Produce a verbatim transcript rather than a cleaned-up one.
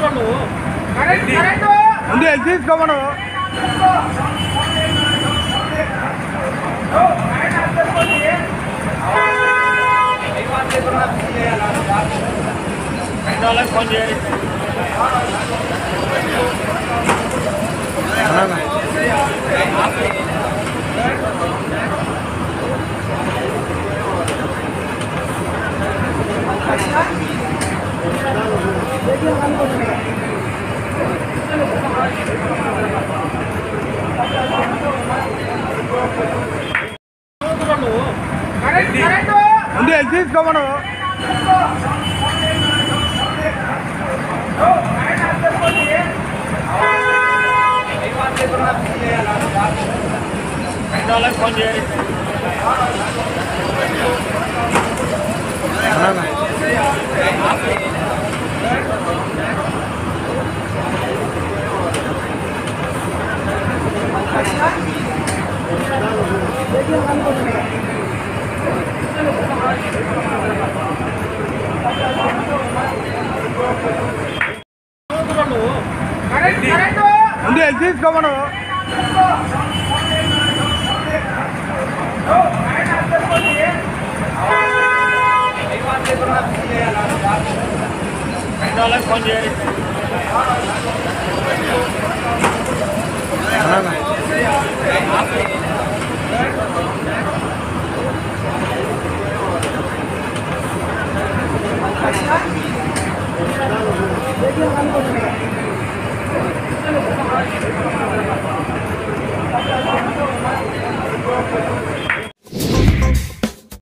ముందు తీసుకోమను ఫోన్ చేయాలి ముందు తీసుకోమను ఫోన్ చేయాలి Hãy subscribe cho kênh Ghiền Mì Gõ để không bỏ lỡ những video hấp dẫn. ముందు తీసుకోమను phone చేయాలి